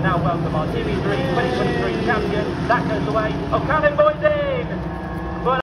now welcome our TV3 2023 champion. That goes away. Oh, can it, boys?